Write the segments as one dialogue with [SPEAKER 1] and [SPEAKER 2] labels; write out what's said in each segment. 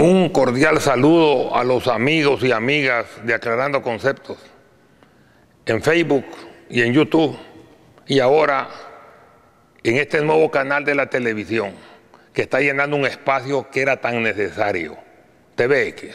[SPEAKER 1] Un cordial saludo a los amigos y amigas de Aclarando Conceptos en Facebook y en YouTube, y ahora en este nuevo canal de la televisión que está llenando un espacio que era tan necesario, TVX.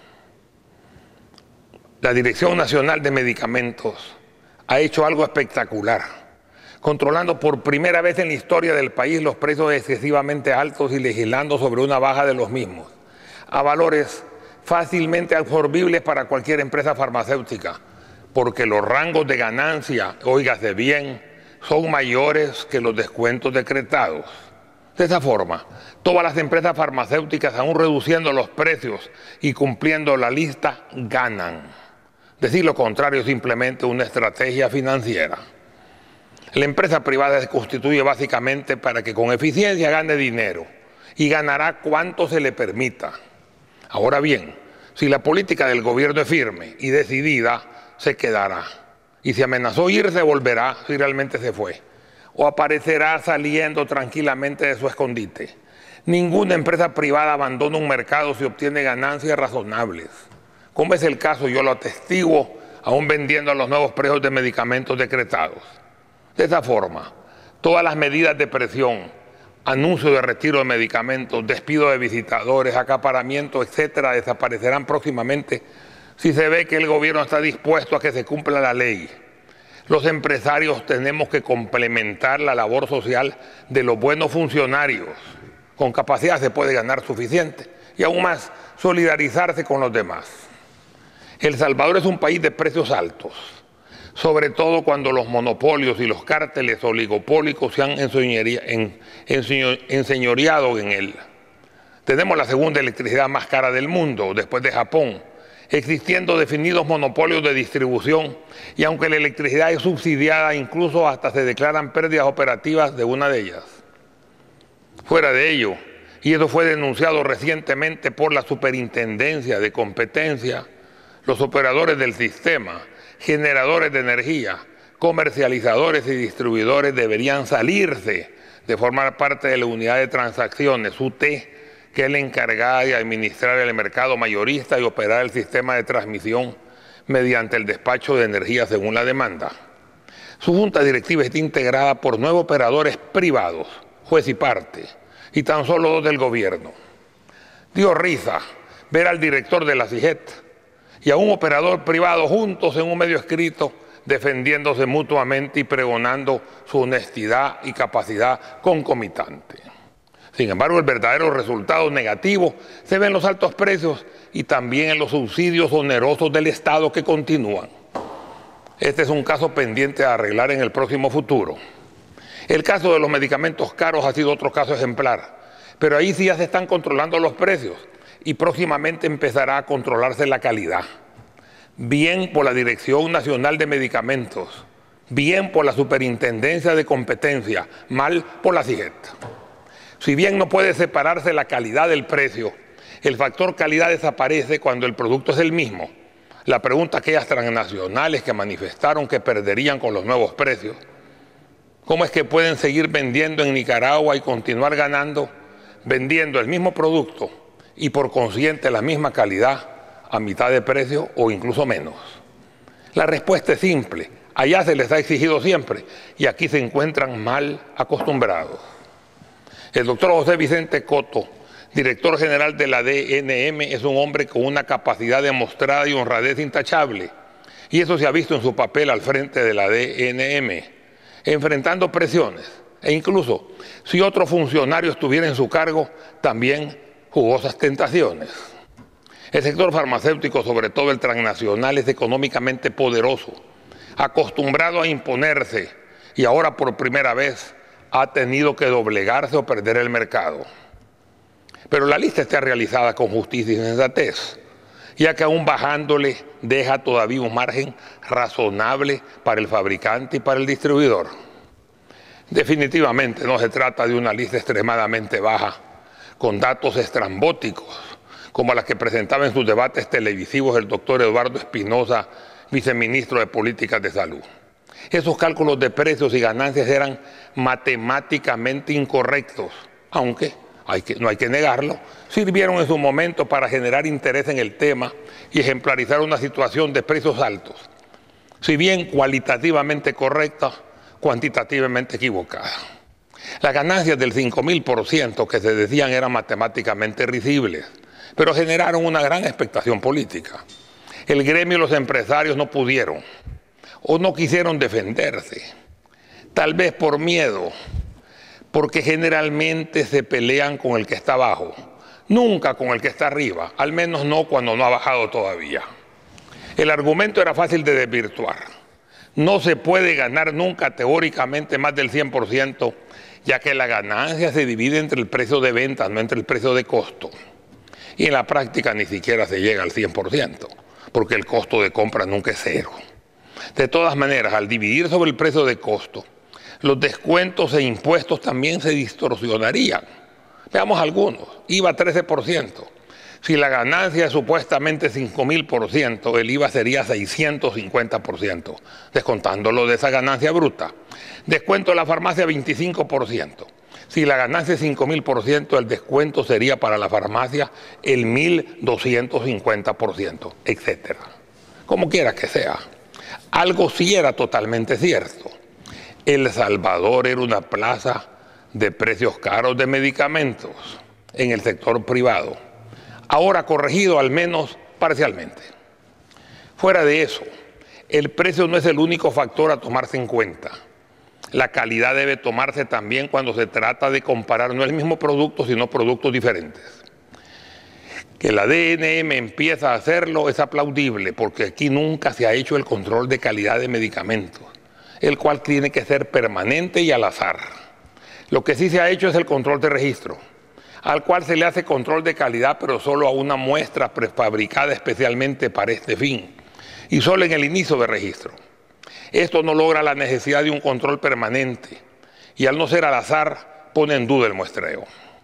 [SPEAKER 1] La Dirección Nacional de Medicamentos ha hecho algo espectacular, controlando por primera vez en la historia del país los precios excesivamente altos y legislando sobre una baja de los mismos a valores fácilmente absorbibles para cualquier empresa farmacéutica, porque los rangos de ganancia, óigase bien, son mayores que los descuentos decretados. De esa forma, todas las empresas farmacéuticas, aún reduciendo los precios y cumpliendo la lista, ganan. Decir lo contrario es simplemente una estrategia financiera. La empresa privada se constituye básicamente para que con eficiencia gane dinero y ganará cuanto se le permita. Ahora bien, si la política del gobierno es firme y decidida, se quedará. Y si amenazó irse, volverá si realmente se fue. O aparecerá saliendo tranquilamente de su escondite. Ninguna empresa privada abandona un mercado si obtiene ganancias razonables. Como es el caso, yo lo atestiguo, aún vendiendo a los nuevos precios de medicamentos decretados. De esa forma, todas las medidas de presión, anuncio de retiro de medicamentos, despido de visitadores, acaparamiento, etcétera, desaparecerán próximamente si se ve que el gobierno está dispuesto a que se cumpla la ley. Los empresarios tenemos que complementar la labor social de los buenos funcionarios. Con capacidad se puede ganar suficiente y aún más solidarizarse con los demás. El Salvador es un país de precios altos, sobre todo cuando los monopolios y los cárteles oligopólicos se han enseñoreado en él. Tenemos la segunda electricidad más cara del mundo, después de Japón, existiendo definidos monopolios de distribución, y aunque la electricidad es subsidiada, incluso hasta se declaran pérdidas operativas de una de ellas. Fuera de ello, y eso fue denunciado recientemente por la Superintendencia de Competencia, los operadores del sistema, generadores de energía, comercializadores y distribuidores deberían salirse de formar parte de la unidad de transacciones, UT, que es la encargada de administrar el mercado mayorista y operar el sistema de transmisión mediante el despacho de energía según la demanda. Su junta directiva está integrada por 9 operadores privados, juez y parte, y tan solo 2 del gobierno. Dio risa ver al director de la CIGET y a un operador privado juntos en un medio escrito defendiéndose mutuamente y pregonando su honestidad y capacidad concomitante. Sin embargo, el verdadero resultado negativo se ve en los altos precios y también en los subsidios onerosos del Estado que continúan. Este es un caso pendiente a arreglar en el próximo futuro. El caso de los medicamentos caros ha sido otro caso ejemplar, pero ahí sí ya se están controlando los precios y próximamente empezará a controlarse la calidad. Bien por la Dirección Nacional de Medicamentos, bien por la Superintendencia de Competencia, mal por la CIGET. Si bien no puede separarse la calidad del precio, el factor calidad desaparece cuando el producto es el mismo. La pregunta a aquellas transnacionales que manifestaron que perderían con los nuevos precios: ¿cómo es que pueden seguir vendiendo en Nicaragua y continuar ganando, vendiendo el mismo producto y por consiguiente la misma calidad a mitad de precio o incluso menos? La respuesta es simple: allá se les ha exigido siempre y aquí se encuentran mal acostumbrados. El doctor José Vicente Coto, director general de la DNM, es un hombre con una capacidad demostrada y honradez intachable, y eso se ha visto en su papel al frente de la DNM, enfrentando presiones, e incluso si otro funcionario estuviera en su cargo, también jugosas tentaciones. El sector farmacéutico, sobre todo el transnacional, es económicamente poderoso, acostumbrado a imponerse, y ahora por primera vez ha tenido que doblegarse o perder el mercado. Pero la lista está realizada con justicia y sensatez, ya que aún bajándole deja todavía un margen razonable para el fabricante y para el distribuidor. Definitivamente no se trata de una lista extremadamente baja, con datos estrambóticos, como las que presentaba en sus debates televisivos el doctor Eduardo Espinosa, viceministro de Políticas de Salud. Esos cálculos de precios y ganancias eran matemáticamente incorrectos, aunque no hay que negarlo, sirvieron en su momento para generar interés en el tema y ejemplarizar una situación de precios altos, si bien cualitativamente correcta, cuantitativamente equivocada. Las ganancias del 5.000% que se decían eran matemáticamente risibles, pero generaron una gran expectación política. El gremio y los empresarios no pudieron o no quisieron defenderse, tal vez por miedo, porque generalmente se pelean con el que está abajo, nunca con el que está arriba, al menos no cuando no ha bajado todavía. El argumento era fácil de desvirtuar. No se puede ganar nunca teóricamente más del 100%, ya que la ganancia se divide entre el precio de venta, no entre el precio de costo. Y en la práctica ni siquiera se llega al 100%, porque el costo de compra nunca es cero. De todas maneras, al dividir sobre el precio de costo, los descuentos e impuestos también se distorsionarían. Veamos algunos. IVA 13%. Si la ganancia es supuestamente 5.000%, el IVA sería 650%, descontándolo de esa ganancia bruta. Descuento de la farmacia 25%. Si la ganancia es 5.000%, el descuento sería para la farmacia el 1.250%, etc. Como quiera que sea. Algo sí era totalmente cierto. El Salvador era una plaza de precios caros de medicamentos en el sector privado, ahora corregido al menos parcialmente. Fuera de eso, el precio no es el único factor a tomarse en cuenta. La calidad debe tomarse también cuando se trata de comparar no el mismo producto, sino productos diferentes. Que la DNM empieza a hacerlo es aplaudible, porque aquí nunca se ha hecho el control de calidad de medicamentos, el cual tiene que ser permanente y al azar. Lo que sí se ha hecho es el control de registro, al cual se le hace control de calidad, pero solo a una muestra prefabricada especialmente para este fin, y solo en el inicio de registro. Esto no logra la necesidad de un control permanente, y al no ser al azar, pone en duda el muestreo.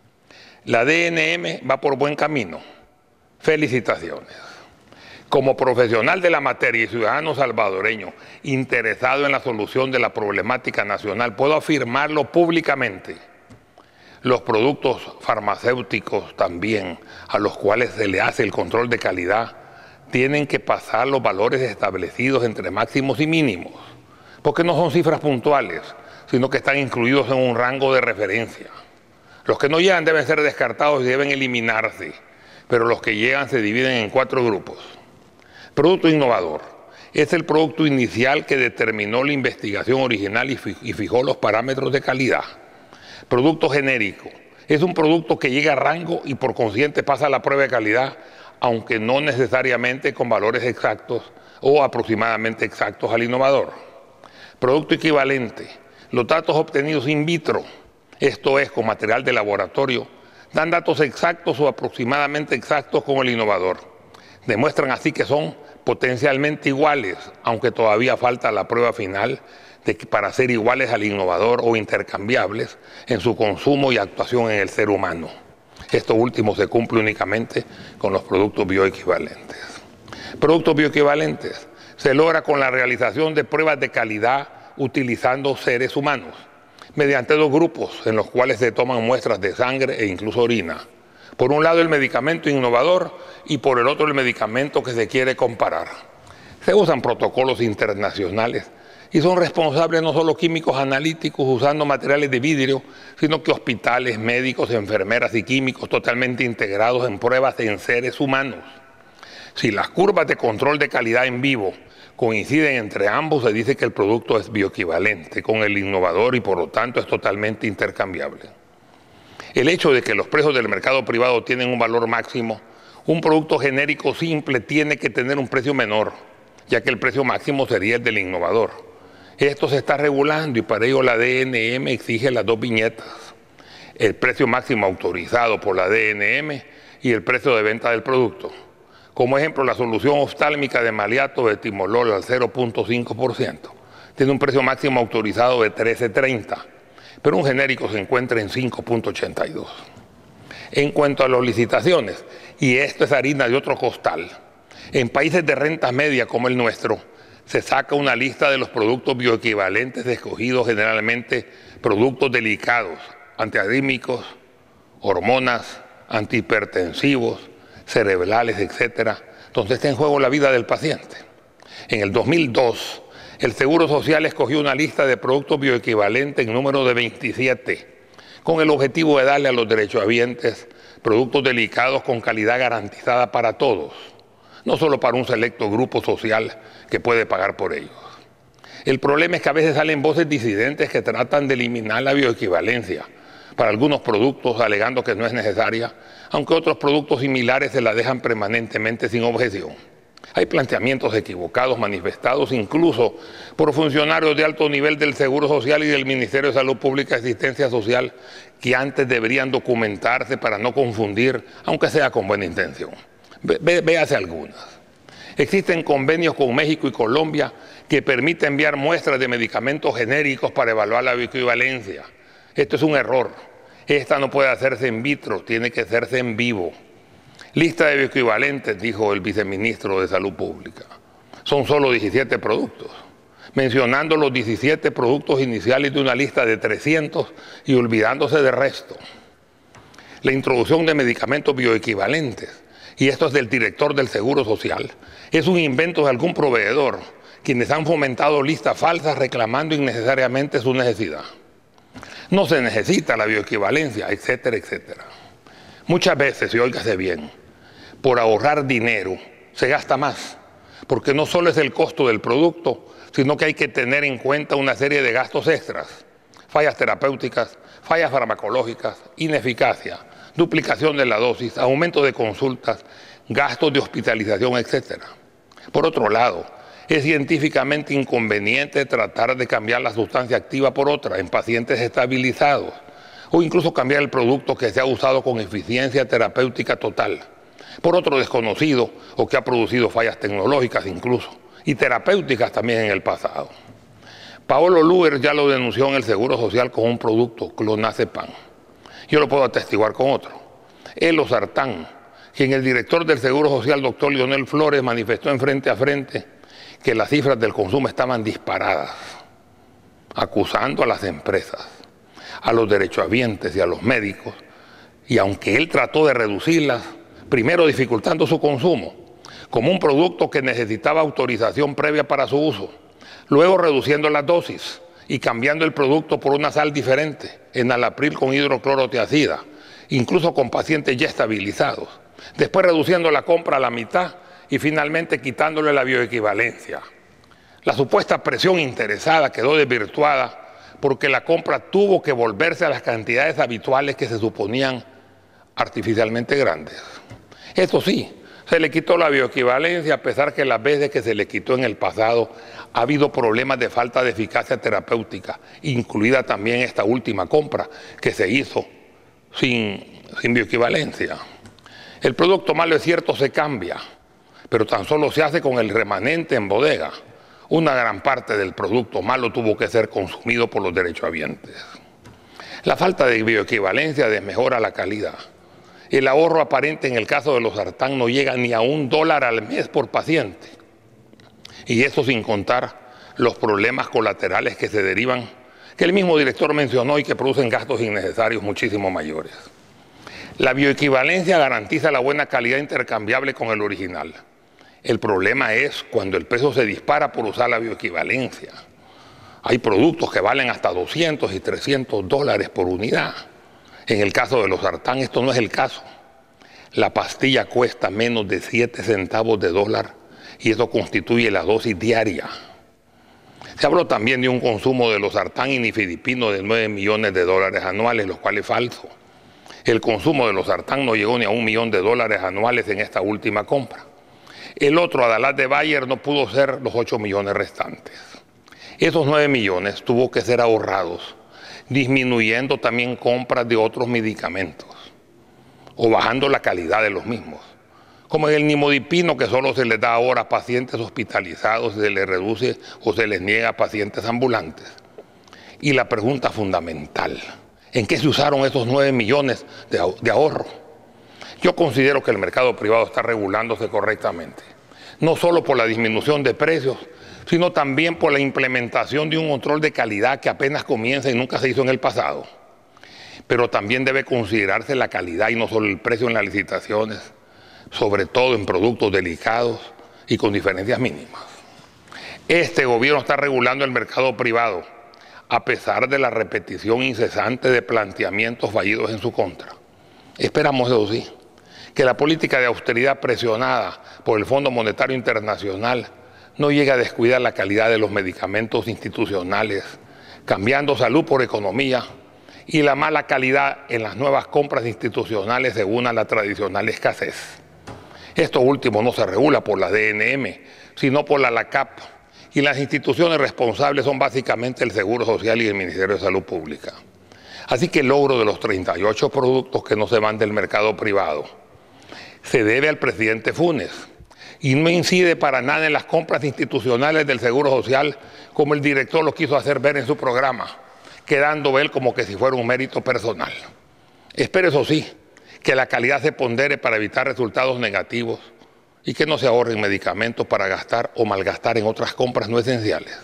[SPEAKER 1] La DNM va por buen camino. Felicitaciones. Como profesional de la materia y ciudadano salvadoreño interesado en la solución de la problemática nacional, puedo afirmarlo públicamente. Los productos farmacéuticos también, a los cuales se le hace el control de calidad, tienen que pasar los valores establecidos entre máximos y mínimos, porque no son cifras puntuales, sino que están incluidos en un rango de referencia. Los que no llegan deben ser descartados y deben eliminarse, pero los que llegan se dividen en 4 grupos. Producto innovador. Es el producto inicial que determinó la investigación original y fijó los parámetros de calidad. Producto genérico. Es un producto que llega a rango y por consiguiente pasa la prueba de calidad, aunque no necesariamente con valores exactos o aproximadamente exactos al innovador. Producto equivalente. Los datos obtenidos in vitro, esto es, con material de laboratorio, dan datos exactos o aproximadamente exactos con el innovador. Demuestran así que son potencialmente iguales, aunque todavía falta la prueba final para ser iguales al innovador o intercambiables en su consumo y actuación en el ser humano. Esto último se cumple únicamente con los productos bioequivalentes. Productos bioequivalentes se logra con la realización de pruebas de calidad utilizando seres humanos, mediante 2 grupos en los cuales se toman muestras de sangre e incluso orina. Por un lado el medicamento innovador y por el otro el medicamento que se quiere comparar. Se usan protocolos internacionales y son responsables no solo químicos analíticos usando materiales de vidrio, sino que hospitales, médicos, enfermeras y químicos totalmente integrados en pruebas en seres humanos. Si las curvas de control de calidad en vivo coinciden entre ambos, se dice que el producto es bioequivalente con el innovador y por lo tanto es totalmente intercambiable. El hecho de que los precios del mercado privado tienen un valor máximo, un producto genérico simple tiene que tener un precio menor, ya que el precio máximo sería el del innovador. Esto se está regulando y para ello la DNM exige las 2 viñetas, el precio máximo autorizado por la DNM y el precio de venta del producto. Como ejemplo, la solución oftálmica de maleato de timolol al 0.5% tiene un precio máximo autorizado de 13.30, pero un genérico se encuentra en 5.82. En cuanto a las licitaciones, y esto es harina de otro costal, en países de renta media como el nuestro, se saca una lista de los productos bioequivalentes escogidos, generalmente productos delicados, antiarrítmicos hormonas, antihipertensivos, cerebrales, etc., donde está en juego la vida del paciente. En el 2002, el Seguro Social escogió una lista de productos bioequivalentes en número de 27, con el objetivo de darle a los derechohabientes productos delicados con calidad garantizada para todos, no solo para un selecto grupo social que puede pagar por ellos. El problema es que a veces salen voces disidentes que tratan de eliminar la bioequivalencia para algunos productos, alegando que no es necesaria, aunque otros productos similares se la dejan permanentemente sin objeción. Hay planteamientos equivocados manifestados incluso por funcionarios de alto nivel del Seguro Social y del Ministerio de Salud Pública y Asistencia Social, que antes deberían documentarse para no confundir, aunque sea con buena intención. Véase algunas. Existen convenios con México y Colombia que permiten enviar muestras de medicamentos genéricos para evaluar la bioequivalencia. Esto es un error. Esta no puede hacerse in vitro, tiene que hacerse en vivo. Lista de bioequivalentes, dijo el viceministro de Salud Pública. Son solo 17 productos, mencionando los 17 productos iniciales de una lista de 300 y olvidándose del resto. La introducción de medicamentos bioequivalentes, y esto es del director del Seguro Social, es un invento de algún proveedor, quienes han fomentado listas falsas reclamando innecesariamente su necesidad. No se necesita la bioequivalencia, etcétera, etcétera. Muchas veces, y óigase bien, por ahorrar dinero se gasta más, porque no solo es el costo del producto, sino que hay que tener en cuenta una serie de gastos extras, fallas terapéuticas, fallas farmacológicas, ineficacia, duplicación de la dosis, aumento de consultas, gastos de hospitalización, etc. Por otro lado, es científicamente inconveniente tratar de cambiar la sustancia activa por otra en pacientes estabilizados o incluso cambiar el producto que se ha usado con eficiencia terapéutica total por otro desconocido o que ha producido fallas tecnológicas incluso y terapéuticas también en el pasado. Paolo Luer ya lo denunció en el Seguro Social con un producto, clonazepam. Yo lo puedo atestiguar con otro. El losartán, quien el director del Seguro Social, doctor Leonel Flores, manifestó en Frente a Frente que las cifras del consumo estaban disparadas, acusando a las empresas, a los derechohabientes y a los médicos, y aunque él trató de reducirlas, primero dificultando su consumo, como un producto que necesitaba autorización previa para su uso, luego reduciendo las dosis y cambiando el producto por una sal diferente, enalapril con hidroclorotiazida, incluso con pacientes ya estabilizados, después reduciendo la compra a la mitad y finalmente quitándole la bioequivalencia. La supuesta presión interesada quedó desvirtuada porque la compra tuvo que volverse a las cantidades habituales que se suponían artificialmente grandes. Eso sí, se le quitó la bioequivalencia a pesar que las veces que se le quitó en el pasado ha habido problemas de falta de eficacia terapéutica, incluida también esta última compra que se hizo sin bioequivalencia. El producto malo, es cierto, se cambia, pero tan solo se hace con el remanente en bodega. Una gran parte del producto malo tuvo que ser consumido por los derechohabientes. La falta de bioequivalencia desmejora la calidad. El ahorro aparente en el caso de losartán no llega ni a $1 al mes por paciente. Y eso sin contar los problemas colaterales que se derivan, que el mismo director mencionó y que producen gastos innecesarios muchísimo mayores. La bioequivalencia garantiza la buena calidad intercambiable con el original. El problema es cuando el precio se dispara por usar la bioequivalencia. Hay productos que valen hasta $200 y $300 por unidad. En el caso de losartán esto no es el caso. La pastilla cuesta menos de 7 centavos de dólar y eso constituye la dosis diaria. Se habló también de un consumo de losartán y nifedipino de $9 millones anuales, lo cual es falso. El consumo de losartán no llegó ni a $1 millón anuales en esta última compra. El otro, Adalat de Bayer, no pudo ser los 8 millones restantes. Esos 9 millones tuvo que ser ahorrados, disminuyendo también compras de otros medicamentos o bajando la calidad de los mismos, como el nimodipino, que solo se les da ahora a pacientes hospitalizados, se les reduce o se les niega a pacientes ambulantes. Y la pregunta fundamental, ¿en qué se usaron esos 9 millones de ahorro? Yo considero que el mercado privado está regulándose correctamente, no solo por la disminución de precios, sino también por la implementación de un control de calidad que apenas comienza y nunca se hizo en el pasado. pero también debe considerarse la calidad y no solo el precio en las licitaciones, sobre todo en productos delicados y con diferencias mínimas. Este gobierno está regulando el mercado privado, a pesar de la repetición incesante de planteamientos fallidos en su contra. Esperamos, eso sí, que la política de austeridad presionada por el Fondo Monetario Internacional no llegue a descuidar la calidad de los medicamentos institucionales, cambiando salud por economía, y la mala calidad en las nuevas compras institucionales se una a la tradicional escasez. Esto último no se regula por la DNM, sino por la LACAP, y las instituciones responsables son básicamente el Seguro Social y el Ministerio de Salud Pública. Así que el logro de los 38 productos que no se van del mercado privado se debe al presidente Funes y no incide para nada en las compras institucionales del Seguro Social, como el director lo quiso hacer ver en su programa, quedando él como que si fuera un mérito personal. Espero, eso sí, que la calidad se pondere para evitar resultados negativos y que no se ahorren medicamentos para gastar o malgastar en otras compras no esenciales.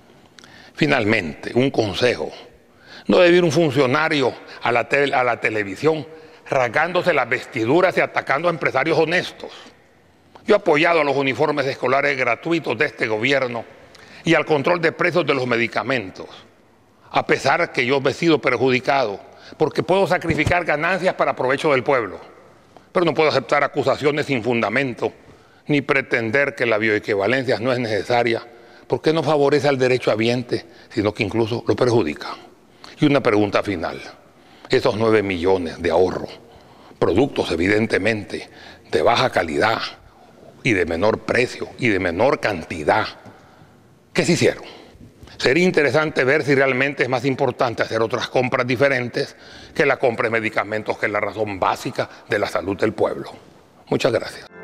[SPEAKER 1] Finalmente, un consejo. No debe ir un funcionario a la televisión rasgándose las vestiduras y atacando a empresarios honestos. Yo he apoyado a los uniformes escolares gratuitos de este gobierno y al control de precios de los medicamentos, a pesar que yo he sido perjudicado, porque puedo sacrificar ganancias para provecho del pueblo, pero no puedo aceptar acusaciones sin fundamento, ni pretender que la bioequivalencia no es necesaria, porque no favorece al derecho habiente, sino que incluso lo perjudica. Y una pregunta final. Esos 9 millones de ahorro, productos evidentemente de baja calidad y de menor precio y de menor cantidad, ¿qué se hicieron? Sería interesante ver si realmente es más importante hacer otras compras diferentes que la compra de medicamentos, que es la razón básica de la salud del pueblo. Muchas gracias.